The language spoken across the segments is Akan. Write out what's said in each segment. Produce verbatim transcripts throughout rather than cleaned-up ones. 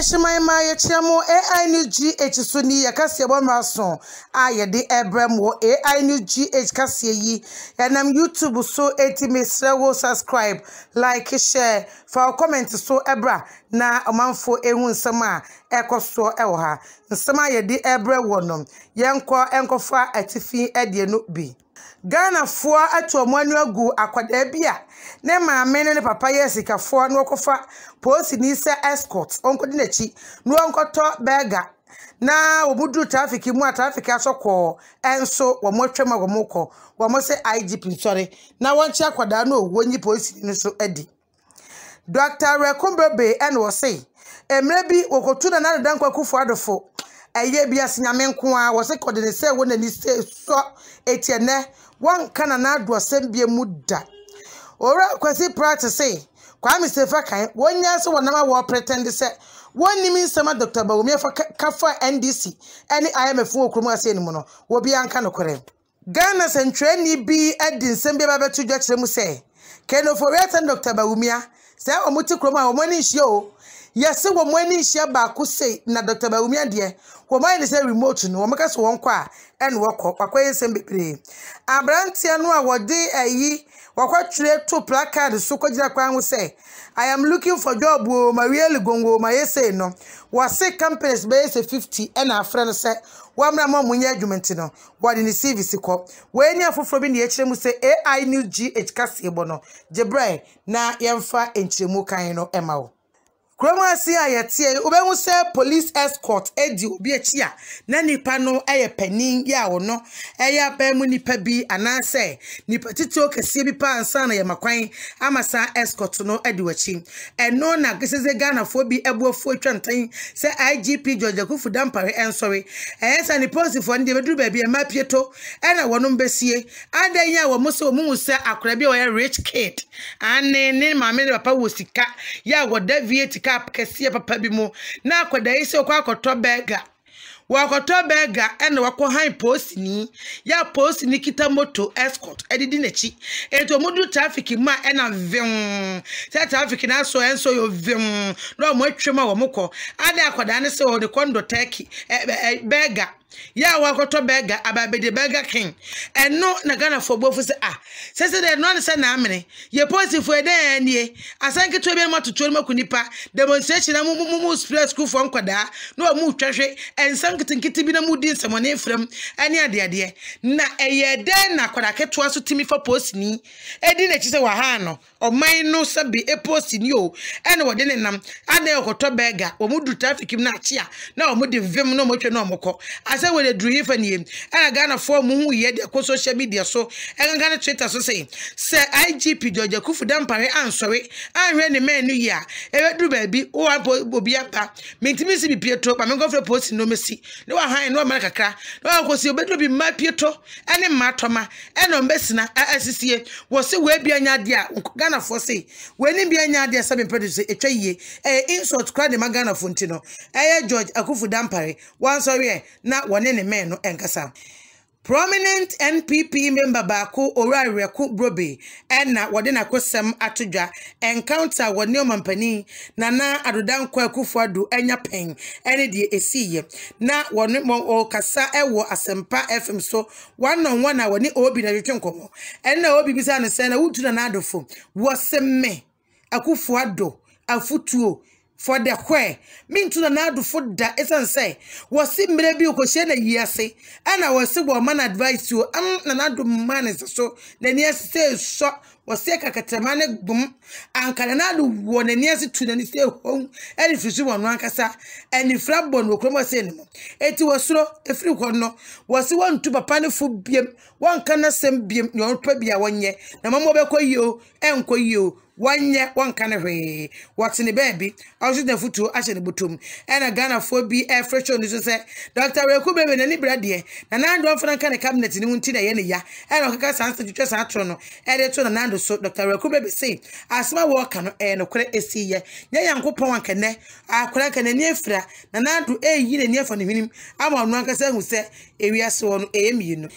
Yeshima Yachamo A I New G H Suni Yakasia Bomason Aye de Abramo A I New G H Cassie and I'm YouTube so eighty Mister will subscribe, like, share, for comment so ebra na amanfo ehun sama ekoso ewoha nsama ye de ebre wonom yenko enkofa atifi edie no bi Ghana fo atomanu agu akwada bia ne maame ne papa yesika fo no kofa posi ni se escort onko di nachi no onkoto burger na obudu traffic mu traffic asoko enso wo motwema wo moko wo mo se I G P sorry na wonchi akwada no wonyi posi ni so edi Doctor Rekumbrebe and was say, a maybe wokotu na na dan Akufo-Addo fo. Eye bia sinyame nko a wo se kodene se wo na ni se so etiene won kana na do asem bia muda. Ora kwasi practice say, kwa mi se fa kan wonya so wonama wo pretend se woni mi nsema Doctor Bawumia fa kafa N D C any I M F wo kromu ase ni mu no wo bia anka no kore. Ghana central ni bi edi nsem bia ba betu dwa kire mu se keno for written Doctor Bawumia say omuti kroma omani hia o yesi wo mani hia ba ko sei na Doctor Bawumia de wo man say remote no wo meka so won kwa en wo kọ kwakoye sem bepre abrantia no a wode ayi wakwatwire to placard so kogina kwa ho say I am looking for job o Mariel Gongo ma yese no wase companies be say fifty and a friend say wamra ma munye adwumenti no wode ni service ko we ni afoforo bi na ye kire mu say A I New G H kasebo no jebre na yemfa enchiremu kan no emawo Kroma si ayetie obehu se police escort edi obi achi a na nipa no eye panin ya wo no eye ba mu nipa bi anase nipa titio kase bi pa ansa na ye makwan amasa escort no edi wachi eno na geseze Ghana fo bi ebuafo atwantan se I G P Akufo Dampare ensori eye sa ni police fo ndi beduru ba bi e mapieto ena wono mbesie adan ya wo muso mu se akora bi o ye rich kid ane ne mama ne papa wo sika ya wo deviate cap kesiye papa bi mu na akwada ise okwa akoto burger wakoto burger ene wako han post ni ya post ni kita moto escort edidi nachi eto mudu traffic ma ena vim se traffic na so enso yo vim no mo atwema wo moko ada akwada ne se o de kondo turkey burger ya wakoto burger ababede burger king eno na Ghana for bofu se ah se se de no se na amene ye post for de anie asanke to bi ma tutu ma kunipa demonstration na mu mu spread school for nkwada no mu twehwe ensankitikiti bi na mu di nsemone frem ane ade ade na eye de na kwada keto aso timi for post ni edi na chi se wa ha no oman no sabi e post ni o ene wode ne nam ade okoto burger o mu du traffic na achia na o mu di vim no mo twe no mokọ ase we de dru hifa ni ena Ghana for mu hu ye de ko social media so ena Ghana Twitter so say say I G P Akufo Dampare ansori anhwe ne man no ya e dru ba bi o obi apa mentimi si bi pieto pa me go for post no mesi ne wa han no ma kakra no akosi obedru bi ma pieto ene ma toma ena mbesina asisie wo se we bia nya de a Ghana for say we ni bia nya de sabe produce etwa yie eh insult kra de ma Ghana for ntino eh George Akufo Dampare wan sorry na wone ne men no enkasa prominent N P P member Baako Orareku Brobe na wode na kosem atodwa encounter wone omampani na na adodankwa Akufo-Addo anya pen ene de esiye na wone mo kasa ewo asempa F M so one on one na wone obi na twetwenkomo ena obi bisa no se na wutu na na adofo wo semme Akufo-Addo afutuo for the kwe mintu na nadu foda esan say wasi mre bi okohye na yiase ana wasi wo man advice you am na nadu man so na ni say so wasi kakatamane bum ankana nadu wo na ni ase tu na ni say hon eni fisu wonu ankasa eni frabon wo kromo say ni eti wasuro efiri ko no wasi wontu papa ne fu biem won kana sem biem ni on pa bia wonye na mamo be koyio enkoyio wanye wankane hwe watini baby also the futu ashe ne butum ena Ghana for bi air fresh on so say Doctor Rekumbrebe na ni brade na nando afana kan cabinet ni munti na ye ne ya ena okaka sansa twetwe sa atro no e de to na nando so Doctor Rekumbrebe say asma wo ka no e no kore esiye nya yankopon wankane akora kan ni efira na nando e yi ne ni afa ne hwinim ama no ankasa hu se ewiase wo no e yemi no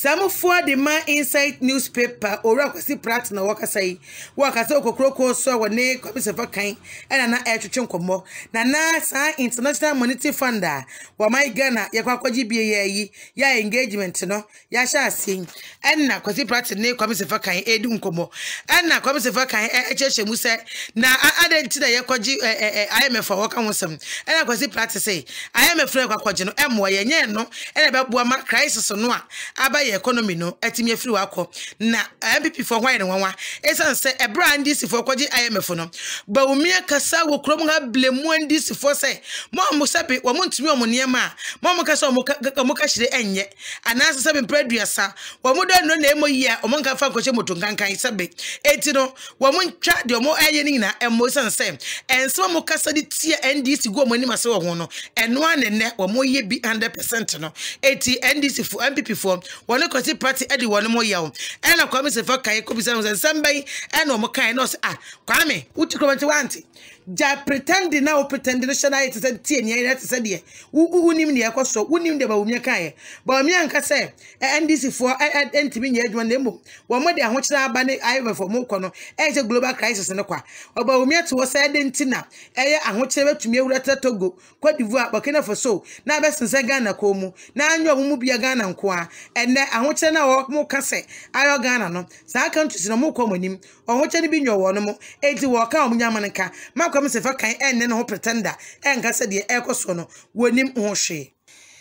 Some for the man inside newspaper or Rakwasi Pratt na Wakasai. Wakasa Okokroko so when ne Kwabisa Fakai and an air to Chunkomo. Nana sa International Monetary Fund. Wa my Ghana Yakwaji be ye ya engagement no ya sha sing. And na Kwasi Pratt ne Kwabisa Fakai Edunkomo. And na Kwabisa Fakai Echche Musa na added to the Yakwaji I M F for Wakam. And I Kwasi Pratt say I am a friend of Kwajino M Y no and about Buama crisis or no. Economy no etimi afiri wako na M P P for why no wa esan say e brand this for kwaji I M F no ba umia kasa wo krom ha blemu this for say mo mo sabe wo montumi o mo niema mo mo kasa o mo ka hire enye anasa sabe producer wo mo do no na emo yi a o mo nka fa kwache moto nkankan sabe eti no wo mo ntwa de mo aye ni na emo san say enso mo kasa di tie N D C go mo ni mase wo ho no eno anene wo mo ye bi one hundred percent no eti N D C for M P P for one Kwasi party edi one mo yawo e na Kwame se fa kai ko bisa no sambai e na mo kai no ah Kwame uti komenti wanti ja pretend na o pretend no shana it said tie ni it said de unim ne yakoso unim de ba umia kai ba umia nka se N D C for entimi nya adwuma na mo wo mo de ahokyere aba ne I M F for mo kono e je global crisis ne kwa oba umia to se de ntina eye ahokyere betumi ewura Togo Cote d'Ivoire Burkina Faso na be sense Ghana ko mu na anyo mu bia Ghana nko a enne ahokyere na wo mo ka se ayo Ghana no sa countries no mo ko monim ahokyere bi nyo wo no mo enti wo ka omunya manka Kwame se fa kan enne no pretender enka se de ekoso no wonim ho hwe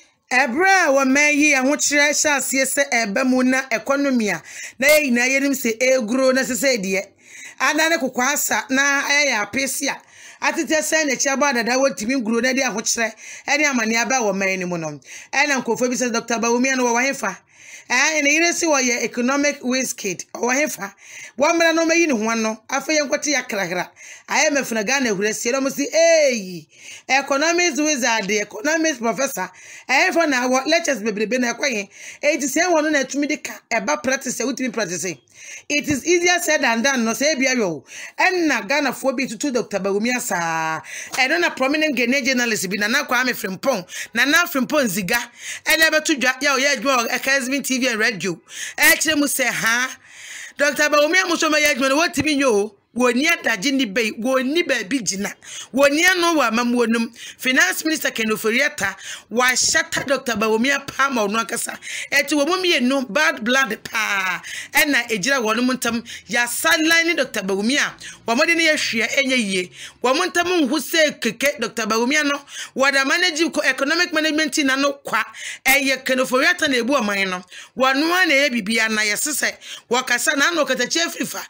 ebra wo mayi ahokyere sha asie se eba mu na economy a na yi na yenim se egro na se se de anane kokwasa na aya apesia atete se na chiaba dada wotimi gro na de ahokyere ene amane aba wo man ni mu no ena nkofo bi se Doctor Bawumia no wo wahefa eh ene yire si wo ye economic wizkid wo wahefa wo mra no mayi ni ho no afa ye nkwete ya krahra I M F na Ghana huresi no si eh economics wizard economics professor eh for na lectures bebrebe na ekwaye eh ti se won na atumi de ka eba practice utimi practice it is easier said than done no say bia yo en na Ghana fo bi tutu Doctor Bawumia sa eh no na prominent Ghanaian journalist bi na na Kwame Frimpong na na Frimpong ziga en ebe to dwa ya o ye adwo Ekazmin T V and radio eh kire mu se ha Doctor Bawumia mu so ma ye adwo no watimi nyo woni adaje ni bei woni ba bi gina woni ano wa mamuonum finance minister Kenoforiata wa shata Doctor Bawumia pa ma onu akasa eti wo mumie no bad blood pa ena ejira wonu muntam ya sideline Doctor Bawumia wa mode ne yahwea enye yie wo muntam nhu se keke Doctor Bawumia no wada manage ko economic management na no kwa eye Kenoforiata na ebu oman no wonu ana ye bibia na yesese wakasa na no kata chefrifa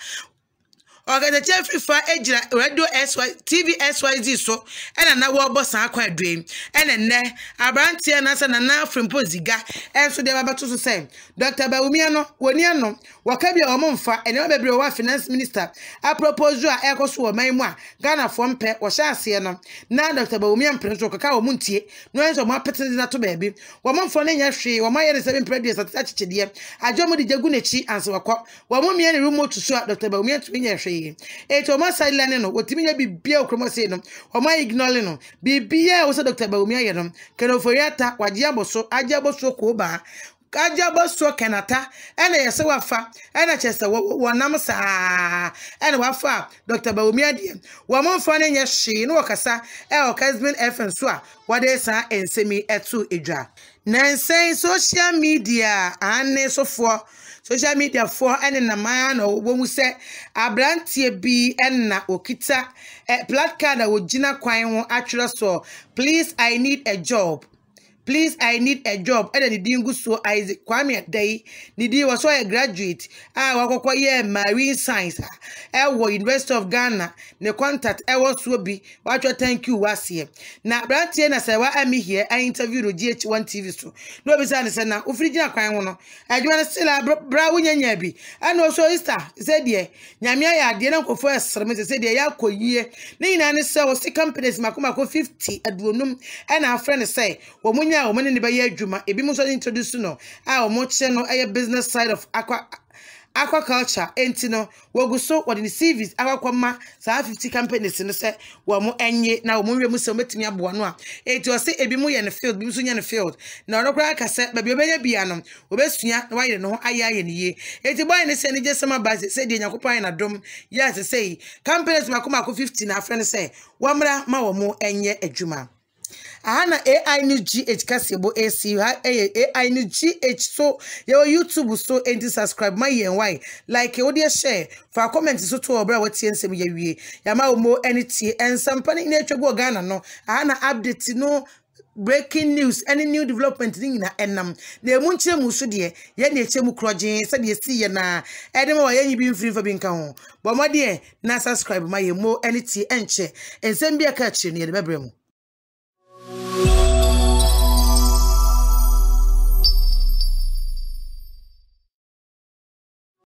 Oga the chef fa ejira radio S Y T V S Y Z so ena na wo boss akwa adwem ena ne abrantie na sa na na Frimpong ziga enso de babato so say Doctor Bawumia no woni ano waka bia omomfa ene bebre wa finance minister a propose a ekoso wo man mu a Ghana fo mpe wo sha ase no na Doctor Bawumia mpreso kaka wo muntie no enso mo apete na to baabi wo momfo ne nya hwe wo maye ne seven previous atachechede ajomo de jagu nechi anso wakọ wo momie ne remote so a Doctor Bawumia to nya hwe eto ma sideline no wotimi nya bibia okromose no o ma ignore no bibia wo se Doctor Bawumia ye no Kenoforiata waje aboso aje aboso ko ba kaja boso kenata ene yese wafa ene chese wonam sa ene wafa Doctor Bawumia de wo monfo ne nya hwe no wakasa e Ekazmin F M so a wade sa ensemi etu edwa nansen social media ane sofo social media for ene na man no wo mu se abrantie bi enna okita e placard a wogina kwan ho atwere so please I need a job. Please, I need a job. And the dingu so Isaac Kwame Day. Nidi was a graduate. I was a marine science. I was University of Ghana. The contact I was so be. What you thank you was here. Now, Branty and I say, why am I here? I interviewed with G H one T V so. No, besides, I now, Ufrija Kwano. I want to still a brown yabi. And also, Easter said, yeah, Yamia, the uncle first, said, yeah, Yako ye. Nina and so was the companies Makumako fifty at Bunum. And our friend say, Womunya. O mani ni ba ye adwuma ebi mo so introduce no a o mo che no business side of aqua aquaculture enti no wogu so wodi ni C Vs akwakwama saa fifty companies no se wo mo enye na wo mo nwemu se metimi aboa no a enti o se ebi mu ye ne field bi mu so nya ne field na no kra ka se ba bi obenya bia no obesua na waye no aye aye ne ye enti boy ne se ne je sama ba se de nyakopan na dom yes say companies makoma ko fifty na afre ne se wamra ma wo mo enye adwuma Ahana A I ni G H kasebo A C A I ni G H so your YouTube so and subscribe my yen why like you dey share for comment so to obra what yen sem ye wie ya ma mo anything and some pani na twego Ghana no ahana update no breaking news any new development thing na enam na emu nche mu so de ye na eche mu kroje se de si ye na ede ma ye nyi free for bi nka ho bo mo de na subscribe my yen mo anything enche ensem bia ka chi ne de bebrem